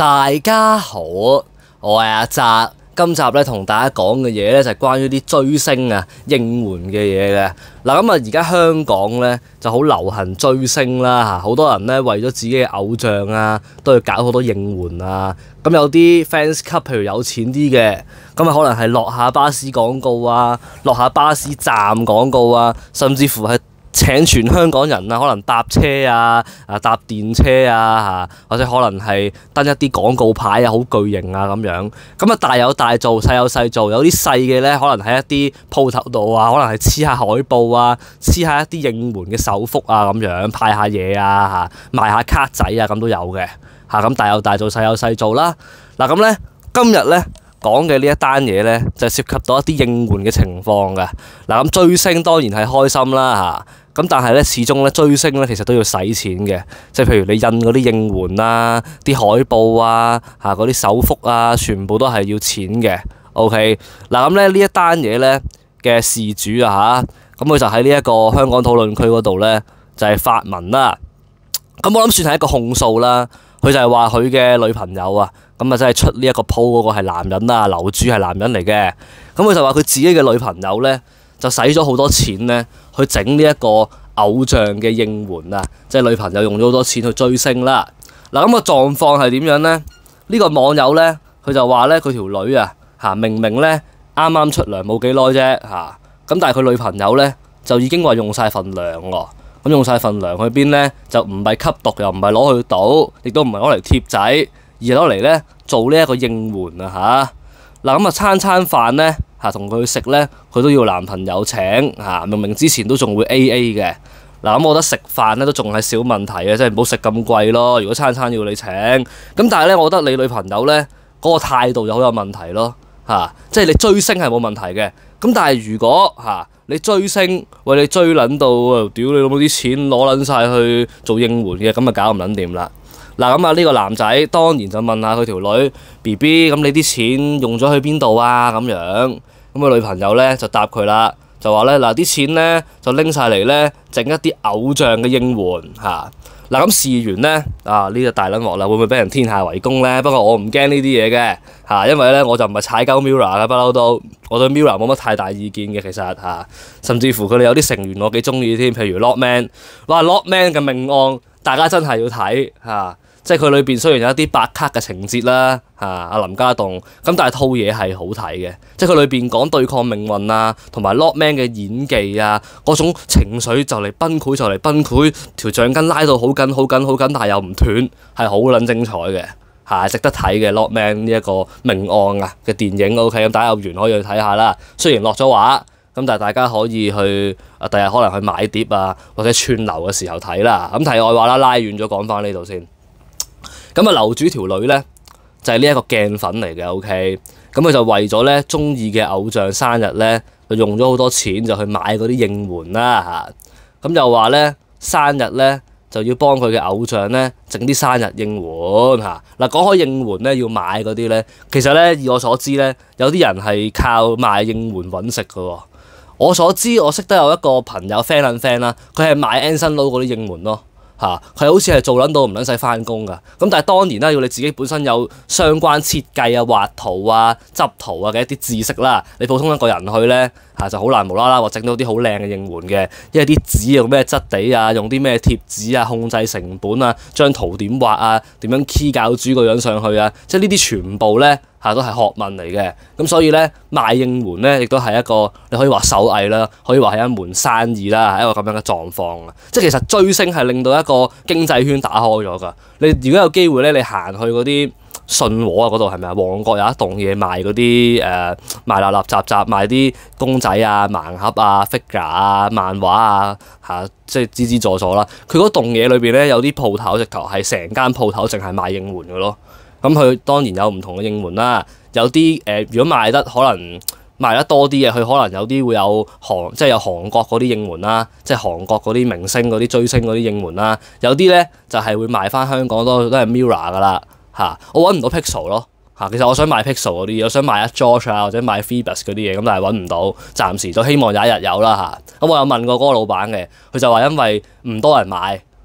大家好，我係阿澤。今集咧同大家講嘅嘢咧就係關於啲追星啊、應援嘅嘢嘅。嗱咁啊，而家香港咧就好流行追星啦嚇，好多人咧為咗自己嘅偶像啊，都要搞好多應援啊。咁有啲 fans club，譬如有錢啲嘅，咁啊可能係落下巴士廣告啊，落下巴士站廣告啊，甚至乎係請全香港人啊，可能搭車啊、搭電車啊或者可能係登一啲廣告牌啊，好巨型啊咁樣。咁啊大有大做，細有細做。有啲細嘅咧，可能喺一啲鋪頭度啊，可能係黐下海報啊，黐下一啲應援嘅手幅啊咁樣，派下嘢啊賣下卡仔啊咁都有嘅嚇。咁大有大做，細有細做啦。嗱咁咧，今日咧講嘅呢一單嘢咧，就涉及到一啲應援嘅情況嘅。嗱咁追星當然係開心啦嚇。咁但係咧，始終咧追星咧，其實都要使錢嘅，即係譬如你印嗰啲應援啊、啲海報啊、嗰啲手幅啊，全部都係要錢嘅。OK， 嗱咁咧呢一單嘢咧嘅事主啊咁佢就喺呢一個香港討論區嗰度咧，就係發文啦。咁我諗算係一個控訴啦。佢就係話佢嘅女朋友啊，咁啊真係出呢一個 po 嗰個係男人啦，樓主係男人嚟嘅。咁佢就話佢自己嘅女朋友咧，就使咗好多錢咧，去整呢一個偶像嘅應援啊，即係女朋友用咗好多錢去追星啦。嗱咁個狀況係點樣咧？呢個網友咧，佢就話咧佢條女啊明明咧啱啱出糧冇幾耐啫咁但係佢女朋友咧就已經話用晒份糧喎。咁用晒份糧去邊咧？就唔係吸毒，又唔係攞去賭，亦都唔係攞嚟貼仔，而係攞嚟咧做呢一個應援啊嗱咁啊餐飯咧同佢食咧，佢都要男朋友請明明之前都仲會 AA 嘅。嗱咁我覺得食飯咧都仲係小問題嘅，即係唔好食咁貴咯。如果餐餐要你請，咁但係咧，我覺得你女朋友咧嗰個態度就好有問題咯即係你追星係冇問題嘅，咁但係如果你追星為你追撚到屌你老母啲錢攞撚晒去做應援嘅，咁啊搞唔撚掂啦。嗱咁啊呢個男仔當然就問下佢條女 BB， 咁你啲錢用咗去邊度啊咁樣？咁個女朋友咧就答佢啦，就話咧嗱啲錢咧就拎晒嚟咧整一啲偶像嘅應援嗱咁事完咧呢個大撚鑊啦，會唔會俾人天下圍攻咧？不過我唔驚呢啲嘢嘅因為咧我就唔係踩鳩 Mirror 嘅，不嬲都我對 Mirror 冇乜太大意見嘅其實甚至乎佢哋有啲成員我幾中意添，譬如 Lockman， 哇 Lockman 嘅命案大家真係要睇即係佢裏邊雖然有一啲白卡嘅情節啦阿林家棟咁，但係套嘢係好睇嘅，即係佢裏邊講對抗命運啊，同埋 Lockman 嘅演技啊，嗰種情緒就嚟崩潰就嚟崩潰，條橡筋拉到好緊好緊好緊，但係又唔斷，係好撚精彩嘅值得睇嘅 Lockman 呢一個命案嘅電影 OK， 咁大家有緣可以去睇下啦。雖然落咗畫咁，但係大家可以去第日可能去買碟啊，或者串流嘅時候睇啦。咁題外話啦，拉遠咗講翻呢度先。咁啊，樓主條女咧就係呢一個鏡粉嚟嘅 OK， 咁佢就為咗咧中意嘅偶像生日咧，就用咗好多錢就去買嗰啲應援啦咁又話咧生日咧就要幫佢嘅偶像咧整啲生日應援嗱講開應援咧要買嗰啲咧，其實咧以我所知咧有啲人係靠賣應援揾食㗎喎。我所知我識得有一個朋友 friend 啦，佢係賣 Anson Lo 嗰啲應援咯。佢好似係做撚到唔撚使翻工㗎，咁但係當然啦，要你自己本身有相關設計啊、畫圖啊、執圖啊嘅一啲知識啦。你普通一個人去咧就好難無啦啦話整到啲好靚嘅應援嘅，因為啲紙用咩質地啊，用啲咩貼紙啊，控制成本啊，張圖點畫啊，點樣 key 教主個樣上去啊，即係呢啲全部咧都係學問嚟嘅。咁所以咧賣應援咧亦都係一個你可以話手藝啦，可以話係一門生意啦，係一個咁樣嘅狀況啊。即係其實追星係令到一個經濟圈打開咗㗎。你如果有機會咧，你行去嗰啲信和嗰度係咪啊？旺角有一棟嘢賣嗰啲賣立立雜雜賣啲公仔啊、盲盒啊、figure 啊、漫畫啊即係資資助助啦。佢嗰棟嘢裏邊咧有啲鋪頭直頭係成間鋪頭淨係賣應援嘅咯。咁佢當然有唔同嘅應援啦，有啲如果賣得可能賣得多啲嘅，佢可能有啲會有即係有韓國嗰啲應援啦，即係韓國嗰啲明星嗰啲追星嗰啲應援啦。有啲咧就係會賣翻香港都係 Mirror 㗎啦我揾唔到 Pixel 咯其實我想買 Pixel 嗰啲嘢，我想買阿 George 或者買 Phoebus 嗰啲嘢，咁但係揾唔到，暫時都希望有一日有啦咁我有問過嗰個老闆嘅，佢就話因為唔多人買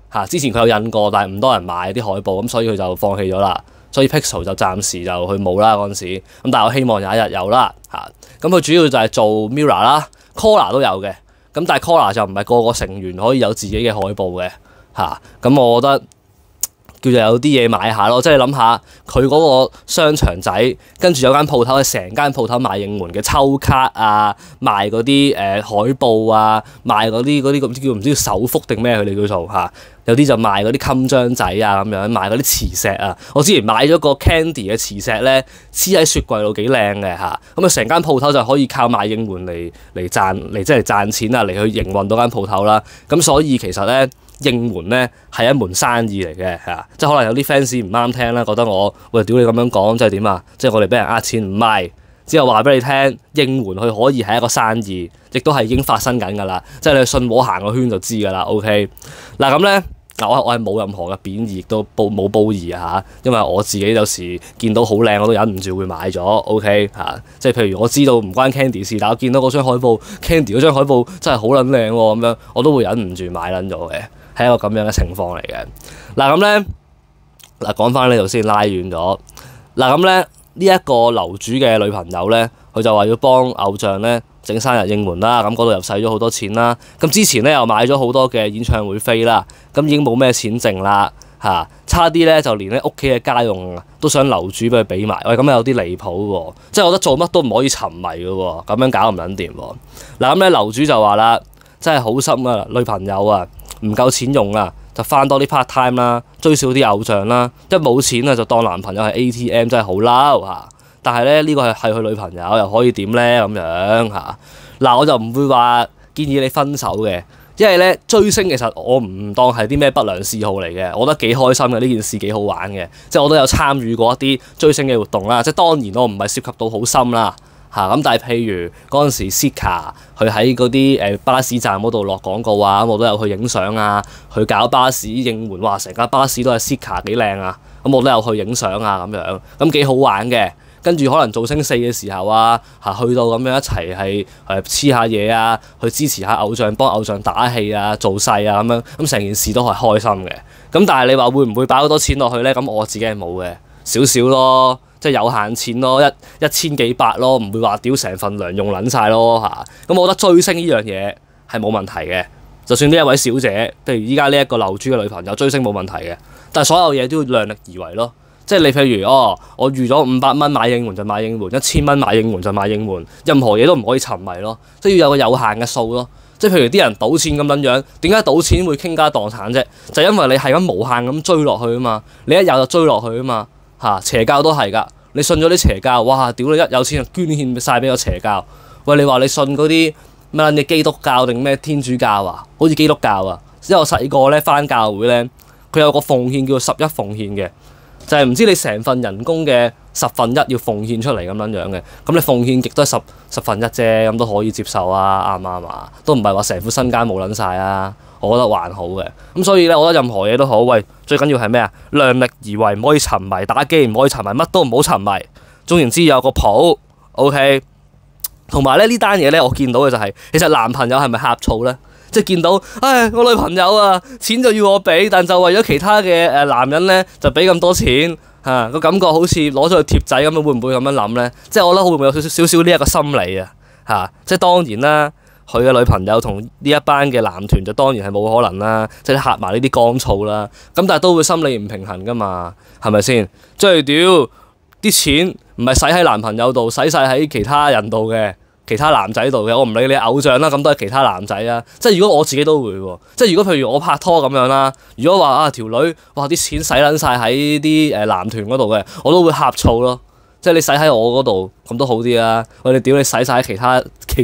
嚇。之前佢有印過，但係唔多人買啲海報，咁所以佢就放棄咗啦。所以 Pixel 就暫時就佢冇啦嗰陣時。咁但係我希望有一日有啦嚇。咁佢主要就係做 Mirror 啦 ，Collar 都有嘅。咁但係 Collar 就唔係個個成員可以有自己嘅海報嘅嚇。咁我覺得叫做有啲嘢買下咯，即係諗下佢嗰個商場仔，跟住有間鋪頭係成間鋪頭賣應援嘅抽卡啊，賣嗰啲海報啊，賣嗰啲咁叫唔知叫手幅定咩佢哋叫做嚇。有啲就賣嗰啲襟章仔啊咁樣，賣嗰啲磁石啊。我之前買咗個 Candy 嘅磁石咧，黐喺雪櫃度幾靚嘅嚇。咁啊成間鋪頭就可以靠賣應援嚟即係賺錢啊，嚟去營運到間鋪頭啦。咁所以其實咧，應援咧係一門生意嚟嘅嚇，即係可能有啲 fans 唔啱聽啦，覺得我喂屌你咁樣講，即係點啊？即係我哋俾人呃錢唔係，之後話俾你聽，應援佢可以係一個生意，亦都係已經發生緊㗎啦。即係你信我行個圈就知㗎啦。OK， 嗱咁咧。我係冇任何嘅貶義，亦都冇褒義啊嚇，因為我自己有時見到好靚，我都忍唔住會買咗。OK 嚇，即係譬如我知道唔關 Candy 事，但我見到嗰張海報 Candy 嗰張海報真係好撚靚喎，咁樣我都會忍唔住買撚咗嘅，係一個咁樣嘅情況嚟嘅。嗱咁咧，嗱講翻呢度先拉遠咗。嗱咁咧，呢一個樓主嘅女朋友咧，佢就話要幫偶像咧整生日應援啦，咁嗰度又使咗好多錢啦。咁之前咧又買咗好多嘅演唱會飛啦，咁已經冇咩錢剩啦嚇，差啲咧就連咧屋企嘅家用都想樓主俾佢俾埋。喂，咁有啲離譜喎，即係我覺得做乜都唔可以沉迷嘅喎，咁樣搞唔撚掂喎。嗱咁咧樓主就話啦，真係好心啊，女朋友啊唔夠錢用啊，就翻多啲 part time 啦，追少啲偶像啦，一冇錢啊就當男朋友係 ATM， 真係好嬲嚇。但係咧呢個係佢女朋友，又可以點咧咁樣嚇？嗱我就唔會話建議你分手嘅，因為咧追星其實我唔當係啲咩不良嗜好嚟嘅，我覺得幾開心嘅，呢件事幾好玩嘅，即係我都有參與過一啲追星嘅活動啦。即係當然我唔係涉及到好深啦嚇，咁但係譬如嗰陣時 Sika 佢喺嗰啲巴士站嗰度落廣告啊，咁我都有去影相啊，去搞巴士應援，哇成架巴士都係 Sika 幾靚啊，咁我都有去影相啊咁樣，咁幾好玩嘅。跟住可能造星4嘅時候啊，去到咁樣一齊係黐下嘢啊，去支持下偶像，幫偶像打氣啊、做勢啊咁樣，咁成件事都係開心嘅。咁但係你話會唔會擺好多錢落去咧？咁我自己係冇嘅，少少咯，即係有限錢咯，一千幾百咯，唔會話屌成份糧用撚晒咯嚇。咁我覺得追星呢樣嘢係冇問題嘅，就算呢一位小姐，譬如依家呢一個樓主嘅女朋友追星冇問題嘅，但係所有嘢都要量力而為咯。即係你譬如我預咗500蚊買應援就買應援，1000蚊買應援就買應援，任何嘢都唔可以沉迷咯，即係要有個有限嘅數咯。即係譬如啲人賭錢咁樣樣，點解賭錢會傾家蕩產啫？就因為你係咁無限咁追落去啊嘛，你一有就追落去啊嘛嚇。邪教都係㗎，你信咗啲邪教，哇屌你一有錢就捐獻晒俾個邪教。喂，你話你信嗰啲咩撚嘢基督教定咩天主教啊？好似基督教啊，因為我細個咧返教會咧，佢有個奉獻叫做11奉獻嘅。就係唔知你成份人工嘅1/10要奉獻出嚟咁樣樣嘅，咁你奉獻極都係十分一啫，咁都可以接受啊，啱唔啱啊？都唔係話成副身家冇撚晒啊，我覺得還好嘅。咁所以咧，我覺得任何嘢都好，喂，最緊要係咩啊？量力而為，唔可以沉迷打機，唔可以沉迷乜都唔好沉迷。總言之有個譜 ，OK。同埋咧呢單嘢咧，我見到嘅就係其實男朋友係咪呷醋咧？即係見到，唉，我女朋友啊，錢就要我俾，但就為咗其他嘅男人咧，就俾咁多錢嚇，個感覺好似攞咗去貼仔咁樣，會唔會咁樣諗咧？即係我覺得會唔會有少少呢一個心理啊嚇？即係當然啦，佢嘅女朋友同呢一班嘅男團就當然係冇可能啦，即係嚇埋呢啲乾燥啦。咁但係都會心理唔平衡噶嘛，係咪先？即係屌啲錢唔係使喺男朋友度，使晒喺其他人度嘅。其他男仔度嘅，我唔理你偶像啦，咁都係其他男仔啊！即係如果我自己都會喎，即係如果譬如我拍拖咁樣啦，如果話條女哇啲錢使撚晒喺啲男團嗰度嘅，我都會呷醋咯。即係你使喺我嗰度咁都好啲啊！我哋屌你使晒喺其他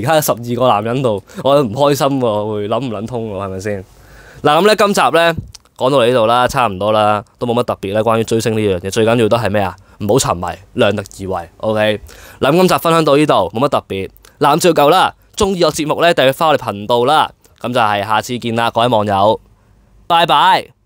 12個男人度，我都唔開心喎，會諗唔撚通喎，係咪先？嗱咁咧，今集咧講到嚟呢度啦，差唔多啦，都冇乜特別啦。關於追星呢樣嘢，最緊要都係咩啊？唔好沉迷，量力而為。OK，嗱咁今集分享到呢度，冇乜特別。攬照舊啦，中意我節目咧，訂閱翻我哋頻道啦，咁就係下次見啦，各位網友，拜拜。